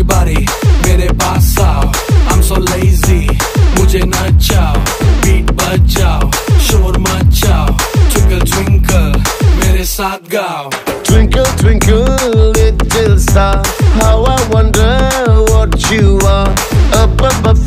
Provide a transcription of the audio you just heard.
everybody मेरे पास आओ, I'm so lazy, मुझे नचाओ, beat बजाओ, शोर मचाओ, twinkle twinkle मेरे साथ गाओ. Twinkle twinkle little star, how I wonder what you are up above